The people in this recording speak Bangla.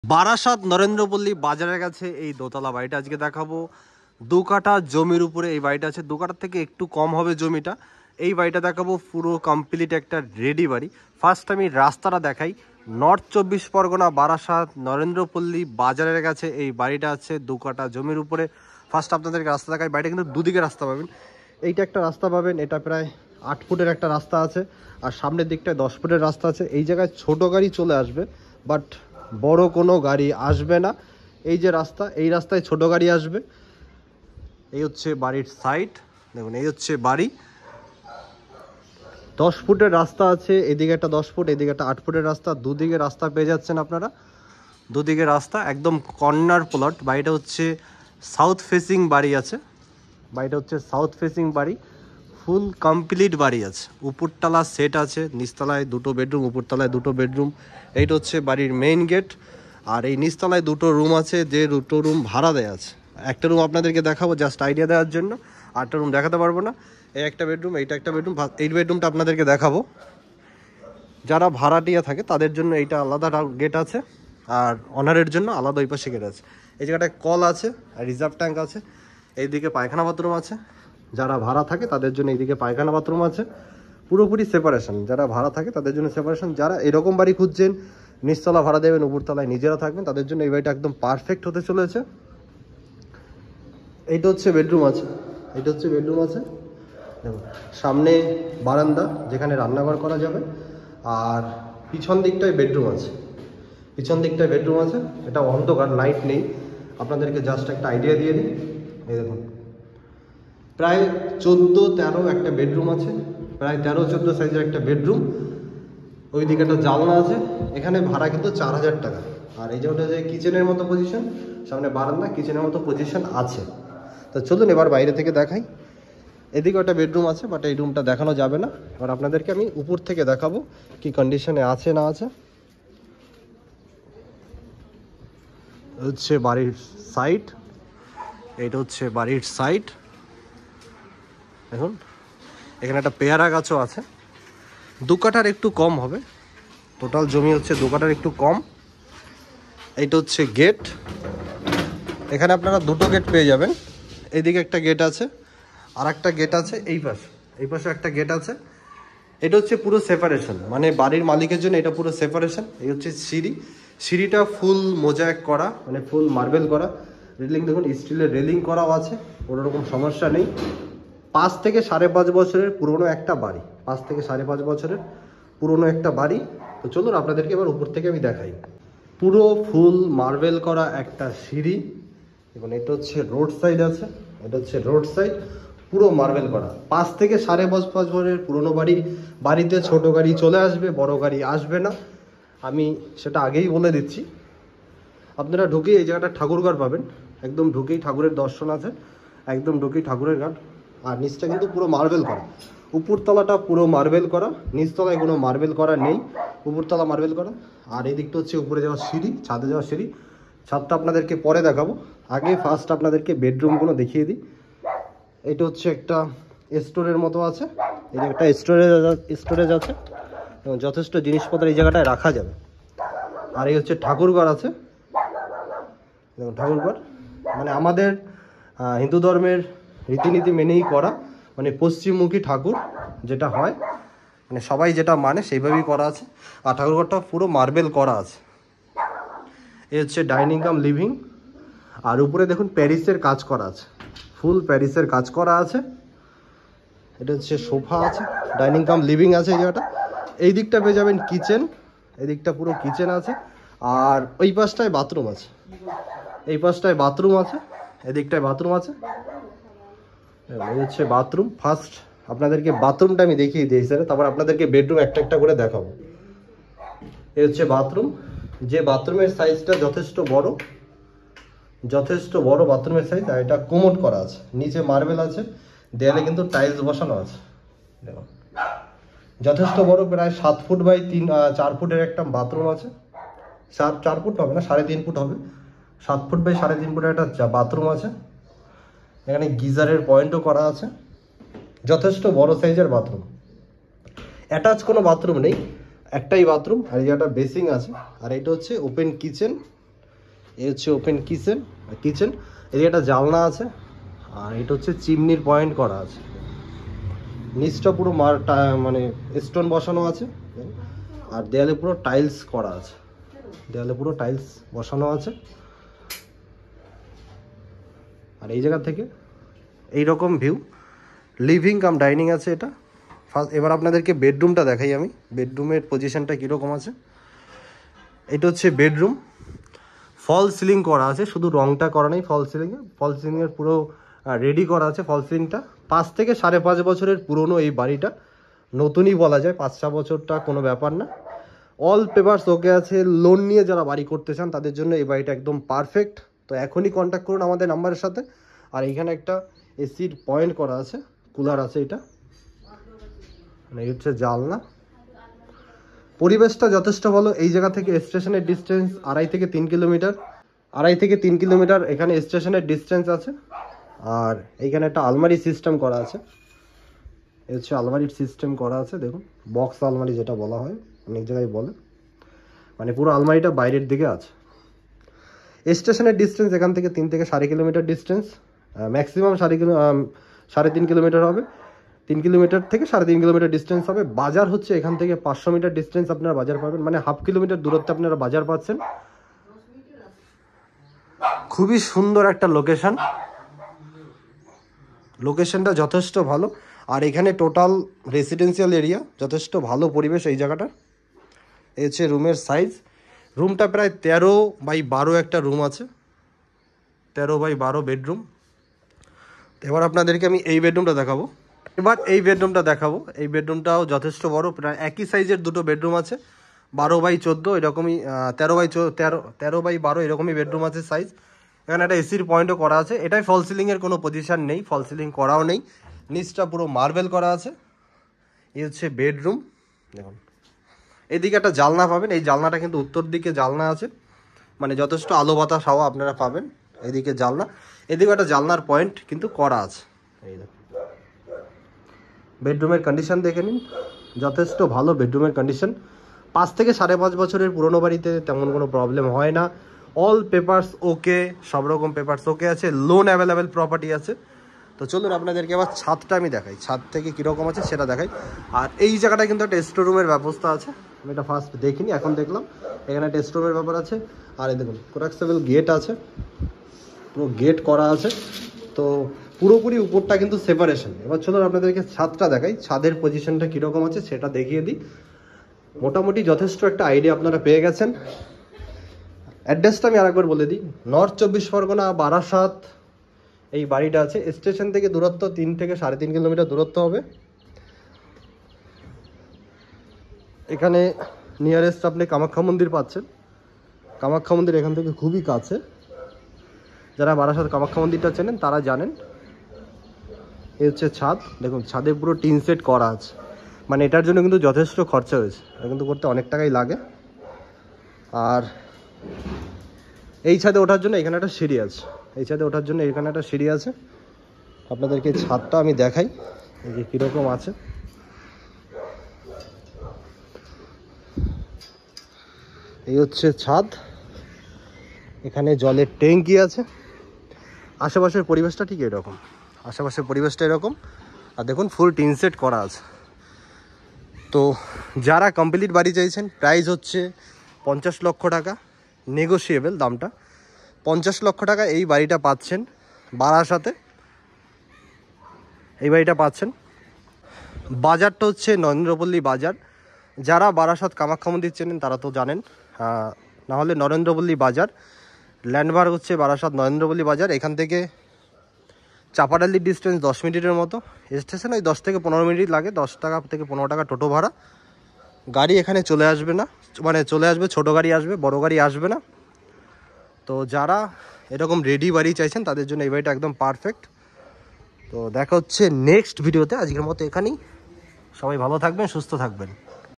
বারাসাত নরেন্দ্রপল্লী বাজারের কাছে এই দোতলা বাড়িটা আজকে দেখাবো। 2 কাঠা জমির উপরে এই বাড়িটা আছে। 2 কাঠার থেকে একটু কম হবে জমিটা। এই বাড়িটা দেখাবো পুরো কমপ্লিট একটা রেডি বাড়ি। ফার্স্ট আমি রাস্তাটা দেখাই। নর্থ 24 পরগনা বারাসাত নরেন্দ্রপল্লী বাজারের কাছে এই বাড়িটা আছে 2 কাঠা জমির উপরে। ফার্স্ট আপনাদেরকে রাস্তা দেখাই। বাড়িটা কিন্তু দুদিকে রাস্তা পাবেন। এইটা একটা রাস্তা পাবেন, এটা প্রায় 8 ফুটের একটা রাস্তা আছে, আর সামনের দিকটায় 10 ফুটের রাস্তা আছে। এই জায়গায় ছোট গাড়ি চলে আসবে, বাট বড় কোনো গাড়ি আসবে না। এই যে রাস্তা, এই রাস্তায় ছোট গাড়ি আসবে। এই হচ্ছে বাড়ির সাইড, দেখুন এই হচ্ছে বাড়ি। 10 ফুটের রাস্তা আছে, এদিকে একটা 10 ফুট, এদিকে একটা 8 ফুটের রাস্তা। দুদিকে রাস্তা পেয়ে যাচ্ছেন আপনারা, দুদিকে রাস্তা, একদম কর্নার প্লট। বাড়িটা হচ্ছে সাউথ ফেসিং বাড়ি আছে। বাড়িটা হচ্ছে সাউথ ফেসিং বাড়ি, ফুল কমপ্লিট বাড়ি আছে। উপরতলা সেট আছে, নিচতলায় 2টো বেডরুম, উপরতলায় 2টো বেডরুম। এইটা হচ্ছে বাড়ির মেইন গেট। আর এই নিচতলায় 2টো রুম আছে, যে 2টো রুম ভাড়া দেওয়া আছে। একটা রুম আপনাদেরকে দেখাবো জাস্ট আইডিয়া দেওয়ার জন্য, আরটা রুম দেখাতে পারবো না। এই একটা বেডরুম, এইটা একটা বেডরুম। এই বেডরুমটা আপনাদেরকে দেখাবো। যারা ভাড়াটিয়া থাকে তাদের জন্য এইটা আলাদা গেট আছে, আর অনারের জন্য আলাদা ওই পাশে গেট আছে। এই জায়গাটায় কল আছে আর রিজার্ভ ট্যাঙ্ক আছে। এইদিকে পায়খানা বাথরুম আছে। যারা ভাড়া থাকে তাদের জন্য এইদিকে পায়খানা বাথরুম আছে। পুরোপুরি সেপারেশন, যারা ভাড়া থাকে তাদের জন্য সেপারেশন। যারা এরকম বাড়ি খুঁজছেন, নিচতলা ভাড়া দেবেন, উপরতলায় নিজেরা থাকবেন, তাদের জন্য এই বাড়িটা একদম পারফেক্ট হতে চলেছে। এইটা হচ্ছে বেডরুম আছে, এইটা হচ্ছে বেডরুম আছে। দেখুন সামনে বারান্দা, যেখানে রান্নাঘর করা যাবে। আর পিছন দিকটায় বেডরুম আছে, পিছন দিকটায় বেডরুম আছে। এটা অন্ধকার, লাইট নেই, আপনাদেরকে জাস্ট একটা আইডিয়া দিয়ে দিই। এই দেখুন প্রায় 14-13 একটা বেডরুম আছে, প্রায় 13-14 সাইজের একটা বেডরুম। ওই দিকে একটা জানলা আছে। এখানে ভাড়া কিন্তু 4000 টাকা। আর এই যে ওটা যে কিচেনের মতো পজিশন, সামনে বারান্দা, কিচেনের মতো পজিশন আছে। তো চলুন এবার বাইরে থেকে দেখাই। এদিকে একটা বেডরুম আছে, বাট এই রুমটা দেখানো যাবে না। এবার আপনাদেরকে আমি উপর থেকে দেখাবো কি কন্ডিশনে আছে না আছে। হচ্ছে বাড়ির সাইড, এইটা হচ্ছে বাড়ির সাইড। দেখুন এখানে একটা পেয়ারা গাছও আছে। 2 কাঠার একটু কম হবে, টোটাল জমি হচ্ছে 2 কাঠার একটু কম। এইটা হচ্ছে গেট। এখানে আপনারা 2টো গেট পেয়ে যাবেন। এইদিকে একটা গেট আছে, আর একটা গেট আছে এই পাশে, এই পাশে একটা গেট আছে। এটা হচ্ছে পুরো সেপারেশন, মানে বাড়ির মালিকের জন্য এটা পুরো সেপারেশন। এই হচ্ছে সিঁড়ি, সিঁড়িটা ফুল মোজাইক করা, মানে ফুল মার্বেল করা। রেলিং দেখুন স্টিলের রেলিং করাও আছে, কোনো রকম সমস্যা নেই। 5 থেকে 5.5 বছরের পুরনো একটা বাড়ি, 5 থেকে 5.5 বছরের পুরনো একটা বাড়ি। তো চলুন আপনাদেরকে এবার উপর থেকে আমি দেখাই। পুরো ফুল মার্বেল করা একটা সিঁড়ি। এবং এটা হচ্ছে রোড সাইড আছে, এটা হচ্ছে রোড সাইড, পুরো মার্বেল করা। 5 থেকে 5.5 বছরের পুরনো বাড়ি। বাড়িতে ছোট গাড়ি চলে আসবে, বড় গাড়ি আসবে না, আমি সেটা আগেই বলে দিচ্ছি। আপনারা ঢুকেই এই জায়গাটা ঠাকুরঘর পাবেন, একদম ঢুকেই ঠাকুরের দর্শন আছে, একদম ঢুকেই ঠাকুরের ঘাট। আর নিচটা কিন্তু পুরো মার্বেল করা, উপরতলাটা পুরো মার্বেল করা, নিচতলায় কোনো মার্বেল করা নেই, উপরতলা মার্বেল করা। আর এই দিকটা হচ্ছে উপরে যাওয়ার সিঁড়ি, ছাদে যাওয়ার সিঁড়ি। ছাদটা আপনাদেরকে পরে দেখাবো, আগে ফার্স্ট আপনাদেরকে বেডরুমগুলো দেখিয়ে দিই। এটা হচ্ছে একটা স্টোরের মতো আছে, এই যে একটা স্টোরেজ আছে এবং যথেষ্ট জিনিসপত্র এই জায়গাটায় রাখা যাবে। আর এই হচ্ছে ঠাকুরঘর আছে, দেখুন ঠাকুরঘর, মানে আমাদের হিন্দু ধর্মের রীতিনীতি মেনেই করা, মানে পশ্চিমমুখী ঠাকুর যেটা হয়, মানে সবাই যেটা মানে সেইভাবেই করা আছে। আর ঠাকুরঘরটা পুরো মার্বেল করা আছে। এই হচ্ছে ডাইনিং কাম লিভিং। আর উপরে দেখুন প্যারিসের কাজ করা আছে, ফুল প্যারিসের কাজ করা আছে। এটা হচ্ছে সোফা আছে, ডাইনিং কাম লিভিং আছে এই জায়গাটা। এই দিকটা পেয়ে যাবেন কিচেন, এই দিকটা পুরো কিচেন আছে। আর ওই পাশটায় বাথরুম আছে, এই পাশটায় বাথরুম আছে, এদিকটায় বাথরুম আছে। এই হচ্ছে বাথরুম। ফার্স্ট আপনাদেরকে বাথরুমটা আমি দেখিয়ে দিই স্যার, তারপর আপনাদেরকে বেডরুম একটা একটা করে দেখাবো। এই হচ্ছে বাথরুম, যে বাথরুমের সাইজটা যথেষ্ট বড়, যথেষ্ট বড় বাথরুমের সাইজ। আর এটা কোমোড করা আছে, নিচে মার্বেল আছে, দেয়ালে কিন্তু টাইলস বসানো আছে। দেখুন যথেষ্ট বড়, প্রায় 7 ফুট বাই 4 ফুটের একটা বাথরুম আছে। 4 ফুট হবে না, 3.5 ফুট হবে। 7 ফুট বাই 3.5 ফুটের একটা বাথরুম আছে। এখানে গিজারের পয়েন্টও করা আছে, যথেষ্ট বড় সাইজের বাথরুম। অ্যাটাচ কোনো বাথরুম নেই, একটাই বাথরুম। আর এই একটা বেসিং আছে। আর এটা হচ্ছে ওপেন কিচেন, এই হচ্ছে ওপেন কিচেন, এদিকে একটা জানলা আছে, আর এটা হচ্ছে চিমনির পয়েন্ট করা আছে। নিচটা পুরো মানে স্টোন বসানো আছে, আর দেয়ালে পুরো টাইলস করা আছে, দেয়ালে পুরো টাইলস বসানো আছে। আর এই জায়গা থেকে এইরকম ভিউ, লিভিং কাম ডাইনিং আছে এটা। এবার আপনাদেরকে বেডরুমটা দেখাই আমি, বেডরুমের পজিশনটা কীরকম আছে। এটা হচ্ছে বেডরুম, ফল সিলিং করা আছে, শুধু রংটা করা নেই, ফল সিলিংয়ের পুরো রেডি করা আছে। ফল সিলিংটা 5 থেকে 5.5 বছরের পুরনো এই বাড়িটা, নতুনই বলা যায়, 5-6 বছরটা কোনো ব্যাপার না। অল পেপারস ওকে আছে। লোন নিয়ে যারা বাড়ি করতে চান তাদের জন্য এই বাড়িটা একদম পারফেক্ট। তো এখনই কন্ট্যাক্ট করুন আমাদের নাম্বারের সাথে। আর এইখানে একটা এসির পয়েন্ট করা আছে, কুলার আছে, এটা এই হচ্ছে জানলা। পরিবেশটা যথেষ্ট ভালো। এই জায়গা থেকে স্টেশনের ডিস্টেন্স 2.5 থেকে 3 কিলোমিটার, 2.5 থেকে 3 কিলোমিটার এখানে স্টেশনের ডিস্টেন্স আছে। আর এইখানে একটা আলমারি সিস্টেম করা আছে, এই হচ্ছে আলমারির সিস্টেম করা আছে, দেখুন বক্স আলমারি যেটা বলা হয়, অনেক জায়গায় বলে, মানে পুরো আলমারিটা বাইরের দিকে আছে। স্টেশনের ডিস্টেন্স এখান থেকে 3 থেকে 4.5 কিলোমিটার ডিস্টেন্স, ম্যাক্সিমাম 3.5 কিলোমিটার হবে। 3 কিলোমিটার থেকে 3.5 কিলোমিটার ডিস্টেন্স হবে। বাজার হচ্ছে এখান থেকে 500 মিটার ডিস্টেন্স আপনারা বাজার পাবেন, মানে 1/2 কিলোমিটার দূরত্বে আপনারা বাজার পাচ্ছেন। খুবই সুন্দর একটা লোকেশন, লোকেশনটা যথেষ্ট ভালো। আর এখানে টোটাল রেসিডেন্সিয়াল এরিয়া, যথেষ্ট ভালো পরিবেশ এই জায়গাটা। এই হচ্ছে রুমের সাইজ, রুমটা প্রায় 13x12 একটা রুম আছে, 13x12 বেডরুম। এবার আপনাদেরকে আমি এই বেডরুমটা দেখাবো। এই বেডরুমটাও যথেষ্ট বড়, প্রায় একই সাইজের দুটো বেডরুম আছে, 12x14 এরকমই, 13x12 এরকমই বেডরুম আছে সাইজ। এখানে একটা এসির পয়েন্টও করা আছে। এটাই ফল সিলিংয়ের কোনো পজিশান নেই, ফল সিলিং করাও নেই, নিচটা পুরো মার্বেল করা আছে। এই হচ্ছে বেডরুম, দেখুন এদিকে একটা জানলা পাবেন, এই জানলাটা কিন্তু উত্তর দিকে জানলা আছে, মানে যথেষ্ট আলো বাতাস হাওয়া আপনারা পাবেন। এদিকে জানলা, এদিকে একটা জানলার পয়েন্ট কিন্তু করা আছে। এই দেখুন বেডরুমের কন্ডিশন দেখে নিন, যথেষ্ট ভালো বেডরুমের কন্ডিশন। 5 থেকে 5.5 বছরের পুরনো বাড়িতে তেমন কোনো প্রবলেম হয় না। অল পেপারস ওকে, সব রকম পেপারস ওকে আছে, লোন অ্যাভেলেবেল প্রপার্টি আছে। তো চলুন আপনাদেরকে আবার ছাদটা আমি দেখাই, ছাদ থেকে কীরকম আছে সেটা দেখাই। আর এই জায়গাটায় কিন্তু একটা স্টোর রুমের ব্যবস্থা আছে, আমি এটা ফার্স্ট দেখিনি, এখন দেখলাম এখানে একটা স্টোর রুমের ব্যাপার আছে। আর এই দেখুন কোরাক্সেবল গেট আছে, পুরো গেট করা আছে। তো পুরোপুরি উপরটা কিন্তু সেপারেশন। এবার চলুন আপনাদেরকে ছাদটা দেখাই, ছাদের পজিশনটা কীরকম আছে সেটা দেখিয়ে দিই। মোটামুটি যথেষ্ট একটা আইডিয়া আপনারা পেয়ে গেছেন। অ্যাড্রেসটা আমি আরেকবার বলে দিই, নর্থ 24 পরগনা, বারাসাত এই বাড়িটা আছে। স্টেশন থেকে দূরত্ব 3 থেকে 3.5 কিলোমিটার দূরত্ব হবে। এখানে নিয়ারেস্ট আপনি কামাখ্যা মন্দির পাচ্ছেন, কামাখ্যা মন্দির এখান থেকে খুবই কাছে। যারা বারাসাত কামাখ্যা মন্দিরটা চেনেন তারা জানেন। এই হচ্ছে ছাদ, দেখুন ছাদে পুরো টিন সেট করা আছে, মানে এটার জন্য কিন্তু যথেষ্ট খরচা হয়েছে, এটা কিন্তু করতে অনেক টাকাই লাগে। আর এই ছাদে ওঠার জন্য এখানে একটা সিঁড়ি আছে, এই ছাদে ওঠার জন্য এখানে একটা সিঁড়ি আছে। আপনাদেরকে ছাদটা আমি দেখাই, এই যে কীরকম আছে। এই হচ্ছে ছাদ, এখানে জলের ট্যাঙ্কি আছে। আশেপাশের পরিবেশটা ঠিক এরকম, আশেপাশের পরিবেশটা এরকম। আর দেখুন ফুল টিন সেট করা আছে। তো যারা কমপ্লিট বাড়ি চাইছেন, প্রাইস হচ্ছে 50 লক্ষ টাকা, নেগোশিয়েবল দামটা। 50 লক্ষ টাকা এই বাড়িটা পাচ্ছেন বারাসাতে, এই বাড়িটা পাচ্ছেন। বাজারটা হচ্ছে নরেন্দ্রপল্লী বাজার। যারা বারাসাত কামাখ্যা মন্দির চেনেন তারা তো জানেন, নাহলে নরেন্দ্রপল্লী বাজার ল্যান্ডমার্ক হচ্ছে বারাসাত নরেন্দ্রপল্লী বাজার। এখান থেকে চাপাডালির ডিস্টেন্স 10 মিনিটের মতো, স্টেশন ওই 10 থেকে 15 মিনিট লাগে, 10 টাকা থেকে 15 টাকা টোটো ভাড়া। গাড়ি এখানে চলে আসবে না, মানে চলে আসবে ছোটো গাড়ি আসবে, বড় গাড়ি আসবে না। তো যারা এরকম রেডি বাড়ি চাইছেন তাদের জন্য এই বাড়িটা একদম পারফেক্ট। তো দেখা হচ্ছে নেক্সট ভিডিওতে, আজকের মতো এখানেই। সবাই ভালো থাকবেন, সুস্থ থাকবেন।